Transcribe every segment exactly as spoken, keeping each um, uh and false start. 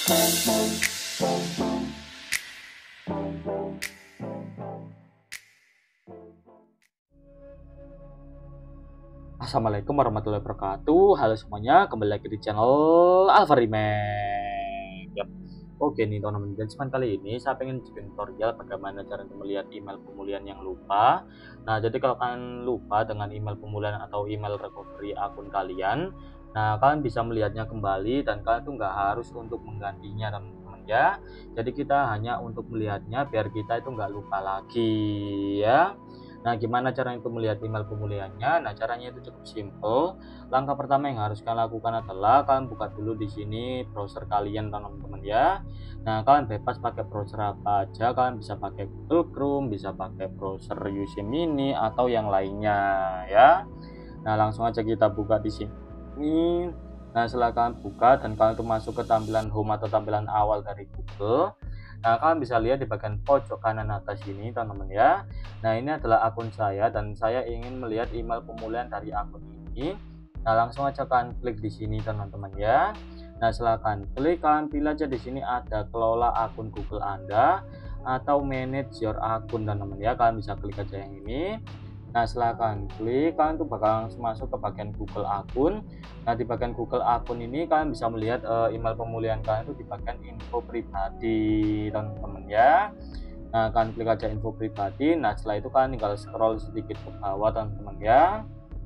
Assalamualaikum warahmatullahi wabarakatuh. Halo semuanya, kembali lagi di channel Alfa Remake. Yap. Oke nih teman-teman, dan cuman kali ini saya pengen bikin tutorial bagaimana cara melihat email pemulihan yang lupa. Nah, jadi kalau kalian lupa dengan email pemulihan atau email recovery akun kalian, nah kalian bisa melihatnya kembali dan kalian tuh nggak harus untuk menggantinya teman-teman ya. Jadi kita hanya untuk melihatnya biar kita itu nggak lupa lagi ya. Nah, gimana cara itu melihat email pemulihannya? Nah, caranya itu cukup simple. Langkah pertama yang harus kalian lakukan adalah kalian buka dulu di sini browser kalian teman-teman ya. Nah, kalian bebas pakai browser apa aja. Kalian bisa pakai Google Chrome, bisa pakai browser U C Mini atau yang lainnya ya. Nah, langsung aja kita buka di sini. Nah, setelah kalian buka dan kalian itu masuk ke tampilan home atau tampilan awal dari Google. Nah, kalian bisa lihat di bagian pojok kanan atas ini teman-teman ya. Nah, ini adalah akun saya dan saya ingin melihat email pemulihan dari akun ini. Nah, langsung aja kalian klik di sini teman-teman ya. Nah, silahkan klik, kalian pilih aja di sini ada kelola akun Google Anda atau manage your akun teman-teman ya. Kalian bisa klik aja yang ini. Nah, silahkan klik, kalian tuh bakal langsung masuk ke bagian Google akun. Nah, di bagian Google akun ini kalian bisa melihat uh, email pemulihan kalian itu di bagian info pribadi teman-teman ya. Nah, kalian klik aja info pribadi. Nah, setelah itu kalian tinggal scroll sedikit ke bawah teman-teman ya.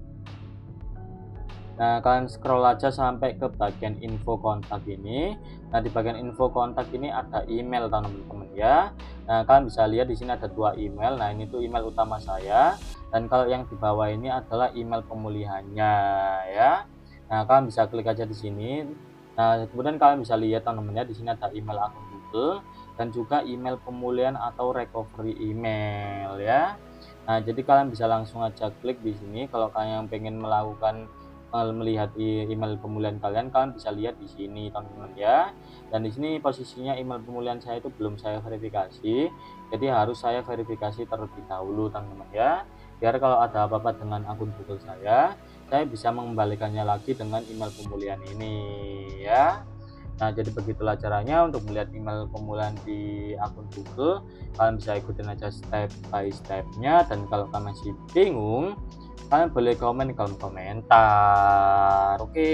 Nah, kalian scroll aja sampai ke bagian info kontak ini. Nah, di bagian info kontak ini ada email teman-teman ya. Nah, kalian bisa lihat di sini ada dua email. Nah, ini tuh email utama saya. Dan kalau yang di bawah ini adalah email pemulihannya ya. Nah, kalian bisa klik aja di sini. Nah, kemudian kalian bisa lihat teman-teman ya, di sini ada email akun Google dan juga email pemulihan atau recovery email ya. Nah, jadi kalian bisa langsung aja klik di sini kalau kalian pengen melakukan melihat email pemulihan kalian, kalian bisa lihat di sini teman-teman ya. Dan di sini posisinya email pemulihan saya itu belum saya verifikasi, jadi harus saya verifikasi terlebih dahulu teman-teman ya, biar kalau ada apa-apa dengan akun Google saya saya bisa mengembalikannya lagi dengan email pemulihan ini ya. Nah, jadi begitulah caranya untuk melihat email pemulihan di akun Google. Kalian bisa ikutin aja step by stepnya, dan kalau kalian masih bingung kalian boleh komen di kolom komentar. Oke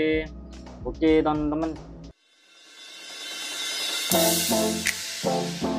oke teman-teman.